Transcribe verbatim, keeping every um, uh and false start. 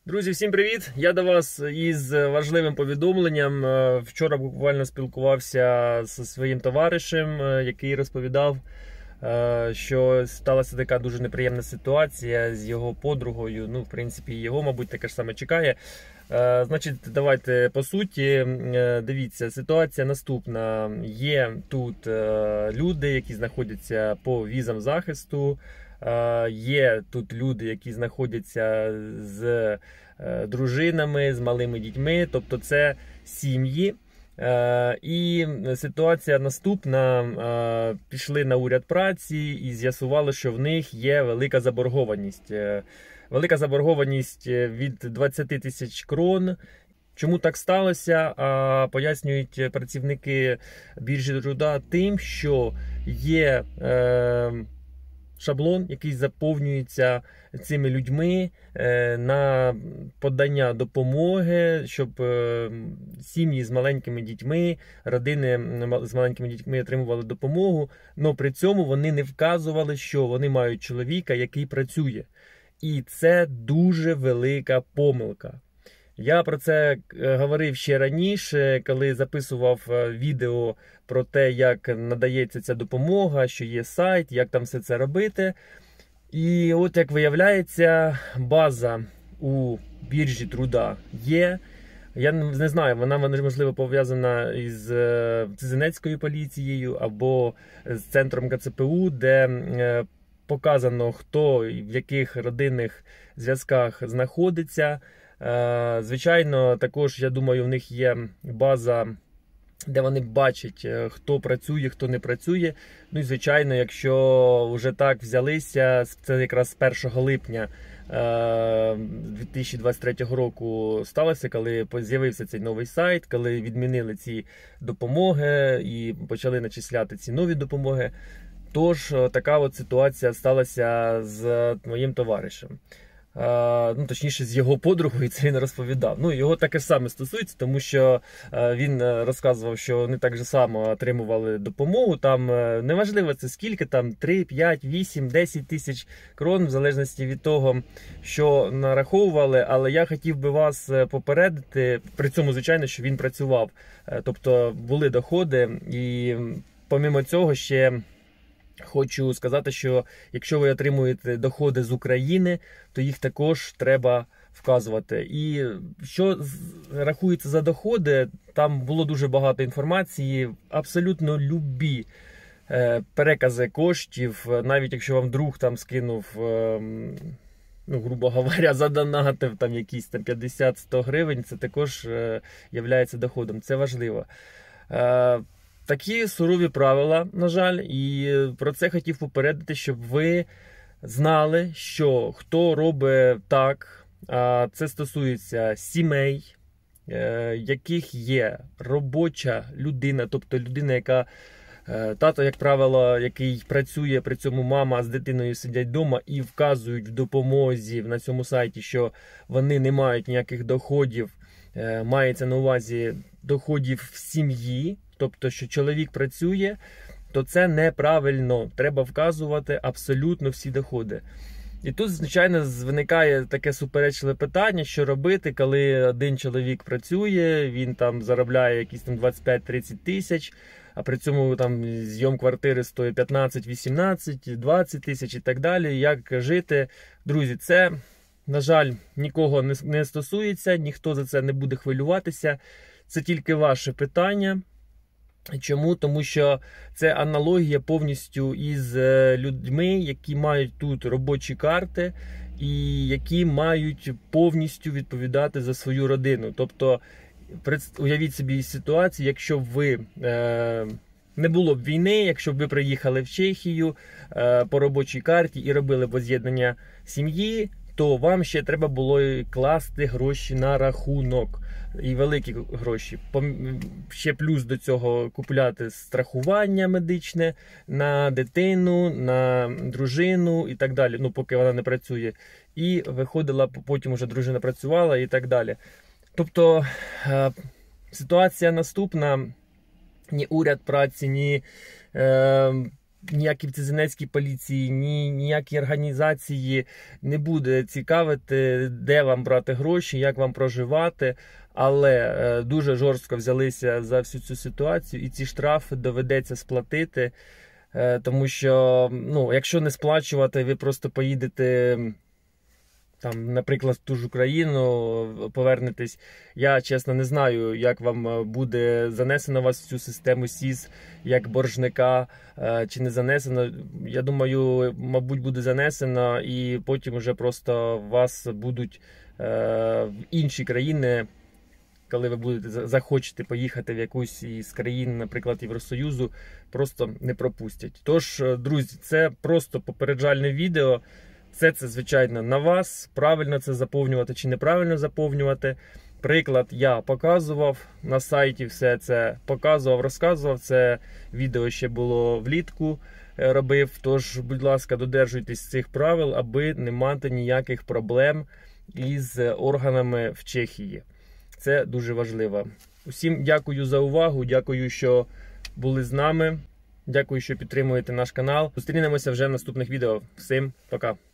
Друзі, всім привіт! Я до вас із важливим повідомленням. Вчора буквально спілкувався зі своїм товаришем, який розповідав, що сталася така дуже неприємна ситуація з його подругою. Ну, в принципі, його, мабуть, таке ж саме чекає. Значить, давайте по суті. Дивіться, ситуація наступна. Є тут люди, які знаходяться по візам захисту. Є тут люди, які знаходяться з дружинами, з малими дітьми, тобто це сім'ї. І ситуація наступна. Пішли на уряд праці і з'ясували, що в них є велика заборгованість. Велика заборгованість від двадцяти тисяч крон. Чому так сталося? Пояснюють працівники біржі труда тим, що є шаблон, який заповнюється цими людьми на подання допомоги, щоб сім'ї з маленькими дітьми, родини з маленькими дітьми отримували допомогу, але при цьому вони не вказували, що вони мають чоловіка, який працює. І це дуже велика помилка. Я про це говорив ще раніше, коли записував відео про те, як надається ця допомога, що є сайт, як там все це робити. І от, як виявляється, база у біржі труда є. Я не знаю, вона, можливо, пов'язана із Цизинецькою поліцією або з центром ка це пе у, де показано, хто в яких родинних зв'язках знаходиться. Звичайно, також, я думаю, в них є база, де вони бачать, хто працює, хто не працює. Ну і, звичайно, якщо вже так взялися, це якраз з першого липня дві тисячі двадцять третього року сталося, коли з'явився цей новий сайт, коли відмінили ці допомоги і почали начисляти ці нові допомоги. Тож, така от ситуація сталася з моїм товаришем. Uh, ну, точніше, з його подругою, це він розповідав. Ну, його таке саме стосується, тому що uh, він розказував, що вони так же само отримували допомогу. Там uh, неважливо це скільки, там три, п'ять, вісім, десять тисяч крон, в залежності від того, що нараховували. Але я хотів би вас попередити, при цьому, звичайно, що він працював. Uh, тобто, були доходи і, помимо цього, ще... Хочу сказати, що якщо ви отримуєте доходи з України, то їх також треба вказувати. І що рахується за доходи, там було дуже багато інформації, абсолютно любі перекази коштів, навіть якщо вам друг там скинув, ну, грубо говоря, задонатив там якісь там п'ятдесят-сто гривень, це також є доходом, це важливо. Такі сурові правила, на жаль, і про це хотів попередити, щоб ви знали, що хто робить так, а це стосується сімей, яких є робоча людина, тобто людина, яка, тато, як правило, який працює, при цьому мама з дитиною сидять вдома і вказують в допомозі на цьому сайті, що вони не мають ніяких доходів, мається на увазі доходів в сім'ї. Тобто, що чоловік працює, то це неправильно. Треба вказувати абсолютно всі доходи. І тут, звичайно, виникає таке суперечливе питання, що робити, коли один чоловік працює, він там заробляє якісь там двадцять п'ять-тридцять тисяч, а при цьому там зйом квартири стоїть п'ятнадцять, вісімнадцять, двадцять тисяч і так далі. Як жити? Друзі, це, на жаль, нікого не стосується, ніхто за це не буде хвилюватися. Це тільки ваше питання. Чому? Тому що це аналогія повністю із людьми, які мають тут робочі карти і які мають повністю відповідати за свою родину. Тобто, уявіть собі ситуацію, якщо б ви, е, не було б війни, якщо б ви приїхали в Чехію е, по робочій карті і робили воз'єднання сім'ї, то вам ще треба було класти гроші на рахунок. І великі гроші. Ще плюс до цього купляти страхування медичне на дитину, на дружину і так далі. Ну, поки вона не працює. І виходила, потім вже дружина працювала і так далі. Тобто, ситуація наступна. Ні уряд праці, ні ніякі цезенецькі поліції, ні, ніякі організації не буде цікавити, де вам брати гроші, як вам проживати. Але е, дуже жорстко взялися за всю цю ситуацію, і ці штрафи доведеться сплатити. Е, тому що, ну, якщо не сплачувати, ви просто поїдете, там, наприклад, в ту ж Україну, повернетесь. Я, чесно, не знаю, як вам буде занесено вас в цю систему СІЗ, як боржника, чи не занесено. Я думаю, мабуть, буде занесено, і потім вже просто вас будуть в інші країни, коли ви будете захочете поїхати в якусь із країн, наприклад, Євросоюзу, просто не пропустять. Тож, друзі, це просто попереджальне відео. Все це, звичайно, на вас, правильно це заповнювати чи неправильно заповнювати. Приклад я показував, на сайті все це показував, розказував. Це відео ще було влітку робив. Тож, будь ласка, додержуйтесь цих правил, аби не мати ніяких проблем із органами в Чехії. Це дуже важливо. Усім дякую за увагу, дякую, що були з нами. Дякую, що підтримуєте наш канал. Зустрінемося вже в наступних відео. Всім пока!